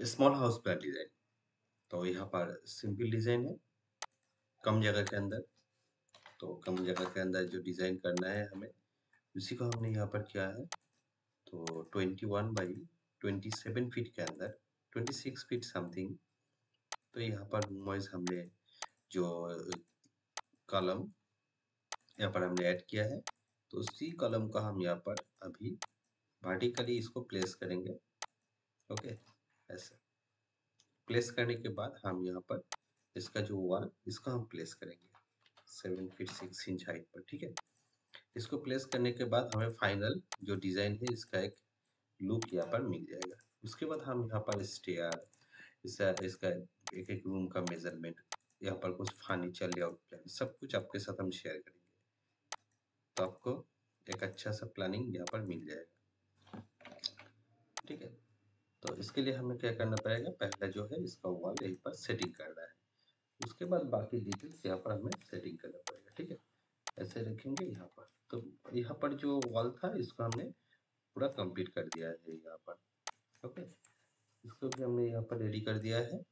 Small house plan design. तो यहाँ पर सिंपल डिजाइन है, कम जगह के अंदर। तो कम जगह के अंदर जो डिजाइन करना है हमें, उसी को हमने यहाँ पर किया है। तो 21 बाई 27 फीट के अंदर 26 फीट समथिंग। तो यहाँ पर रूम वाइज हमने जो कॉलम यहाँ पर हमने ऐड किया है, तो उसी कॉलम का हम यहाँ पर अभी वर्टिकली इसको प्लेस करेंगे। ओके, ऐसे प्लेस करने के बाद हम यहाँ पर इसका जो वॉल, इसको हम प्लेस करेंगे 7 फीट 6 इंच हाइट पर। ठीक है, इसको प्लेस करने के बाद हमें फाइनल जो डिजाइन है इसका एक लुक यहाँ पर मिल जाएगा। उसके बाद हम यहाँ पर स्टेयर, इसका एक एक रूम का मेजरमेंट, यहाँ पर कुछ फर्नीचर लेआउट प्लान, सब कुछ आपके साथ हम शेयर करेंगे। तो आपको एक अच्छा सा प्लानिंग यहाँ पर मिल जाएगा। ठीक है, तो इसके लिए हमें क्या करना पड़ेगा, पहला जो है इसका वॉल यहीं पर सेटिंग करना है। उसके बाद बाकी डिटेल्स यहाँ पर हमें सेटिंग करना पड़ेगा। ठीक है, ऐसे रखेंगे यहाँ पर। तो यहाँ पर जो वॉल था इसको हमने पूरा कंप्लीट कर दिया है यहाँ पर। ओके, इसको भी हमने यहाँ पर रेडी कर दिया है।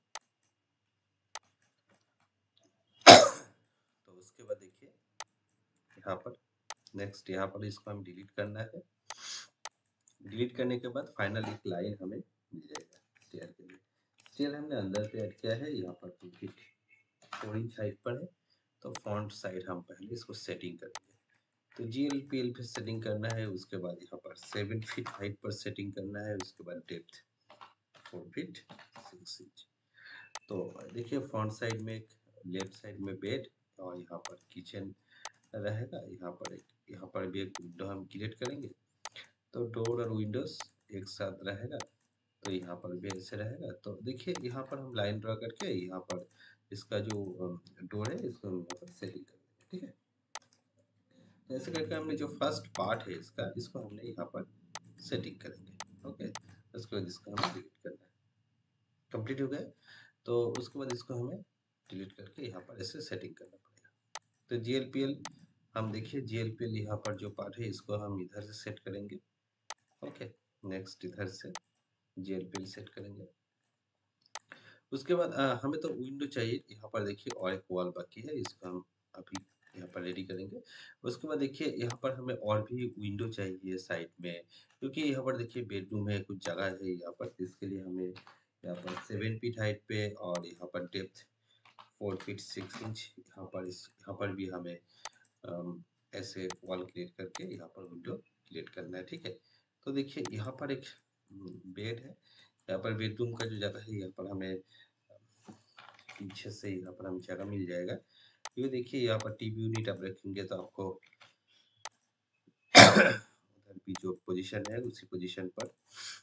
तो उसके बाद देखिए यहाँ पर नेक्स्ट, यहाँ पर इसको हम डिलीट करना है। डिलीट करने के बाद फाइनल एक लाइन हमें मिल जाएगा स्टेयर के लिए। स्टेयर हमने अंदर से ऐड किया है, यहाँ पर 2 फीट 4 इंच हाइट पर है। तो फ्रंट साइड हम पहले इसको सेटिंग करेंगे। तो GLPL पे सेटिंग करना है, उसके बाद यहाँ पर 7 फीट हाइट पर सेटिंग करना है, उसके बाद डेप्थ 4 फीट 6 इंच। तो देखिए फ्रंट साइड में एक, लेफ्ट साइड में बेड, और यहाँ पर किचन रहेगा। यहाँ पर भी एक विंडो हम क्रिएट करेंगे। तो डोर और विंडोज एक साथ रहेगा। तो यहाँ पर भी ऐसे रहेगा। तो देखिए यहाँ पर हम लाइन ड्रा करके यहाँ पर इसका जो डोर है इसको हम यहाँ पर सेटिंग कर देंगे। ठीक है, तो ऐसे करके हमने जो फर्स्ट पार्ट है इसको हमने यहाँ पर सेटिंग करेंगे। ओके, उसके बाद इसको हमें डिलीट करना है। कंप्लीट हो गया, तो उसके बाद इसको हमें डिलीट करके यहाँ पर ऐसे सेटिंग करना पड़ेगा। तो GLPL हम देखिए, GLPL यहाँ पर जो पार्ट है इसको हम इधर से सेट करेंगे। ओके, नेक्स्ट इधर से GLPL सेट करेंगे। उसके बाद हमें तो विंडो चाहिए। यहाँ पर देखिए और एक वॉल बाकी है, इसको हम अभी यहाँ पर रेडी करेंगे। उसके बाद देखिए यहाँ पर हमें और भी विंडो चाहिए साइड में, क्योंकि यहाँ पर देखिए बेडरूम है, कुछ जगह है यहाँ पर। इसके लिए हमें यहाँ पर 7 फीट हाइट पे और यहाँ पर डेप्थ 4 फीट 6 इंच, यहाँ पर भी हमें ऐसे वॉल क्रिएट करके यहाँ पर विंडो क्रिएट करना है। ठीक है, तो देखिए यहाँ पर एक बेड है। यहाँ पर बेडरूम का जो जगह है, यहाँ पर हमें पीछे से यहाँ पर हमें जगह मिल जाएगा। ये देखिए यहाँ पर टीवी यूनिट आप रखेंगे तो आपको उधर भी जो पोजीशन है उसी पोजीशन पर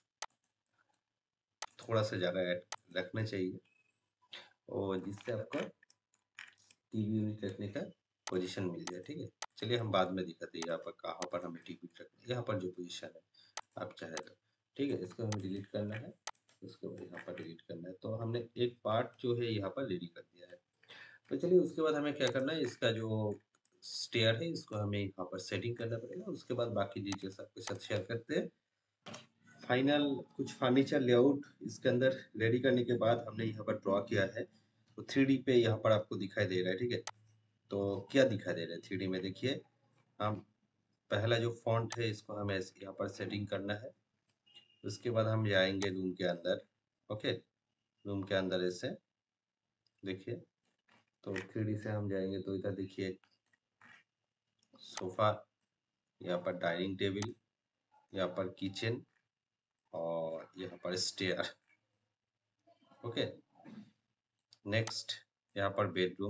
थोड़ा सा जगह रखना चाहिए, और जिससे आपको टीवी यूनिट रखने का पोजीशन मिल जाए। ठीक है, चलिए हम बाद में दिखाते हैं यहाँ पर कहाँ पर हमें टीवी रखना, यहाँ पर जो पोजीशन है आप चाहे तो। ठीक है, इसको हमें डिलीट करना है, उसके बाद यहाँ पर डिलीट करना है। तो हमने एक पार्ट जो है यहाँ पर रेडी कर दिया है। तो चलिए उसके बाद हमें क्या करना है, इसका जो स्टेयर है इसको हमें यहाँ पर सेटिंग करना पड़ेगा। उसके बाद बाकी डिटेल्स आपके साथ शेयर करते हैं। फाइनल कुछ फर्नीचर लेआउट इसके अंदर रेडी करने के बाद हमने यहाँ पर ड्रॉ किया है। तो 3D पे यहाँ पर आपको दिखाई दे रहा है। ठीक है, तो क्या दिखाई दे रहा है 3D में, देखिए हम पहला जो फॉन्ट है इसको हमें यहाँ पर सेटिंग करना है। उसके बाद हम जाएंगे रूम के अंदर। ओके, रूम के अंदर ऐसे देखिए, तो 3D से हम जाएंगे तो इधर देखिए सोफा, यहाँ पर डाइनिंग टेबल, यहाँ पर किचन, और यहाँ पर स्टेयर। ओके, नेक्स्ट यहाँ पर बेडरूम,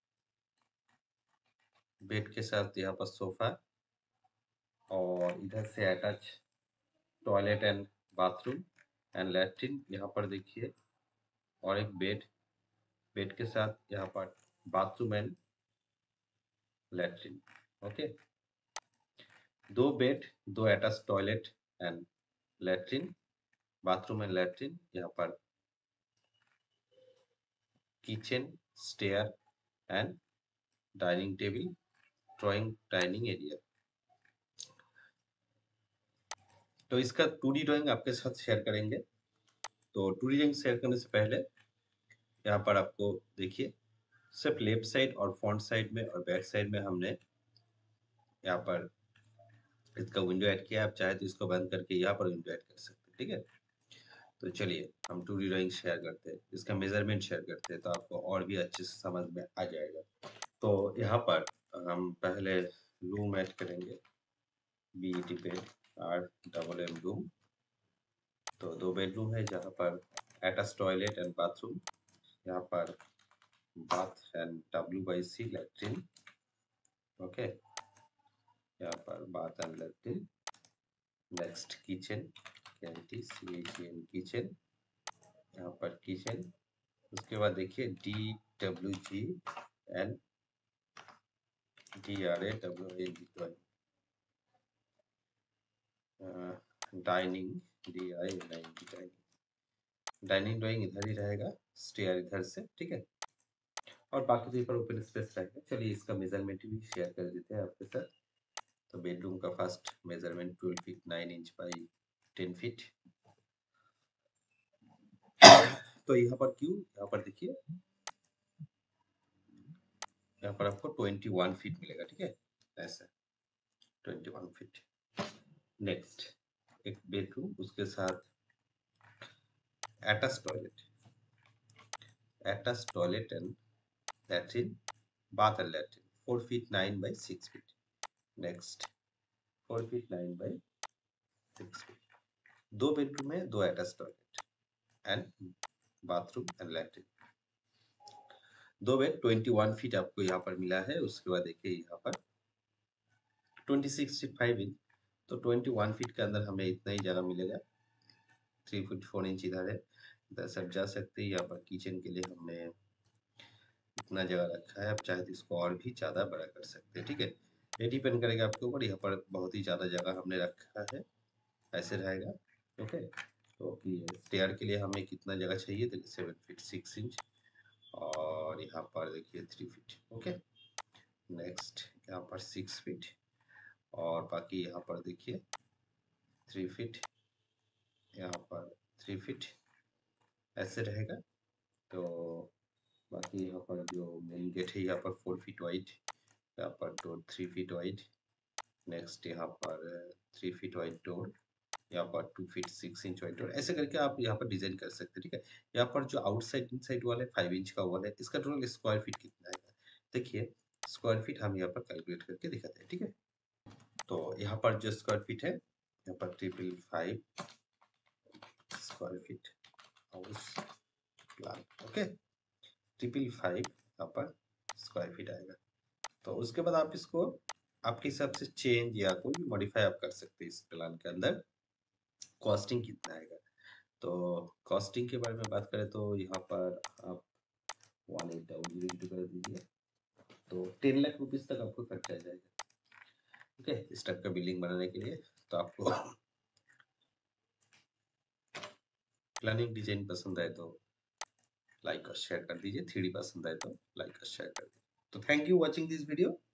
बेड के साथ यहाँ पर सोफा, और इधर से attach toilet and bathroom and latrine. यहाँ पर देखिए और एक बेड, बेड के साथ यहाँ पर बाथरूम एंड लैट्रिन। ओके, दो बेड, दो attach toilet and latrine, bathroom and latrine, यहाँ पर kitchen, stair and dining table, drawing dining area. तो इसका 2D ड्राइंग आपके साथ शेयर करेंगे। तो टू डी लिंक शेयर करने से पहले यहाँ पर आपको देखिए सिर्फ लेफ्ट साइड और फ्रंट साइड में और बैक साइड में हमने यहाँ पर इसका विंडो ऐड किया। आप चाहे तो इसको बंद करके यहाँ पर विंडो ऐड कर सकते हैं, ठीक है। तो चलिए हम 2D ड्राइंग शेयर करते हैं, इसका मेजरमेंट शेयर करते हैं, तो आपको और भी अच्छे से समझ में आ जाएगा। तो यहाँ पर हम पहले रूम ऐड करेंगे, BET पे RMM रूम। तो 2 बेडरूम है जहाँ पर अटैच टॉयलेट एंड बाथरूम, यहाँ पर bath and WC latrine, okay, यहाँ पर bath and latrine. Next kitchen, KITCHEN kitchen, यहाँ पर किचन। उसके बाद देखिए DWG and DRAWAN dining, DINING dining drawing इधर ही रहेगा, स्टेयर इधर से, ठीक है। और बाकी तो पर ओपन स्पेस रहेगा। चलिए इसका मेजरमेंट भी शेयर कर देते हैं आपके साथ। तो बेडरूम का first measurement 12 feet 9 inch by 10 feet. तो यहाँ पर क्यों, यहाँ पर देखिए यहाँ पर आपको 21 फीट मिलेगा, ठीक है, ऐसा 21 फीट। नेक्स्ट एक बेडरूम, उसके साथ attach toilet and latrine, bath and latrine 4 feet 9 by 6 feet. Next 4 feet 9 by 6 feet. 2 bedroom है, 2 attach toilet and bathroom and latrine. 2 bed 21 feet आपको यहाँ पर मिला है। उसके बाद देखिए यहाँ पर 26 फीट 5 इंच, तो 21 फीट के अंदर हमें इतना ही जगह मिलेगा। 3 फीट 4 इंच इधर है, इधर सब जा सकते हैं। यहाँ पर किचन के लिए हमने इतना जगह रखा है, आप चाहे तो इसको और भी ज़्यादा बड़ा कर सकते हैं, ठीक है। ये डिपेंड करेगा आपके ऊपर। यहाँ पर बहुत ही ज़्यादा जगह हमने रखा है, ऐसे रहेगा, ओके। तो स्टेयर के लिए हमें कितना जगह चाहिए, तो 7 फीट 6 इंच, और यहाँ पर देखिए 3 फीट, ओके। नेक्स्ट यहाँ पर 6 फीट, और बाकी यहाँ पर देखिए 3 फीट, यहाँ पर 3 फीट, ऐसे रहेगा। तो बाकी यहाँ पर जो मेन गेट है यहाँ पर 4 फीट वाइड, यहाँ पर डोर 3 फीट वाइड। नेक्स्ट यहाँ पर 3 फीट वाइड डोर, यहाँ पर 2 फीट 6 इंच वाइड डोर। ऐसे करके आप यहाँ पर डिजाइन कर सकते हैं, ठीक है। यहाँ पर जो आउटसाइड इनसाइड वाला है 5 इंच का वॉल है, इसका टोटल स्क्वायर फीट कितना आएगा देखिए। स्क्वायर फीट हम यहाँ पर कैलकुलेट करके दिखाते हैं, ठीक है। तो यहाँ पर जो स्क्वायर फीट है, यहाँ पर 555 square feet house plan, okay, 555 यहाँ पर स्क्वायर फीट आएगा। तो उसके बाद आप इसको आपके हिसाब से चेंज या कोई भी मॉडिफाई आप कर सकते हैं इस प्लान के अंदर। कॉस्टिंग कितना आएगा, तो कॉस्टिंग के बारे में बात करें तो यहाँ पर आप 1800 इंटू कर दीजिए, तो 10 लाख रुपीज तक आपको खर्चा आ जाएगा, ठीक है, इस टाइप का बिल्डिंग बनाने के लिए। तो आपको प्लानिंग डिजाइन पसंद आए तो लाइक और शेयर कर दीजिए, 3D पसंद आए तो लाइक और शेयर कर दीजिए। तो thank you watching this video.